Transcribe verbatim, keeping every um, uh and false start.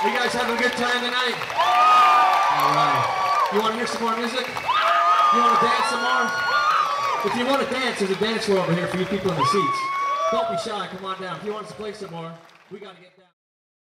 You guys having a good time tonight? All right. You want to hear some more music? You want to dance some more? If you want to dance, there's a dance floor over here for you people in the seats. Don't be shy. Come on down. If you want us to play some more, we got to get down.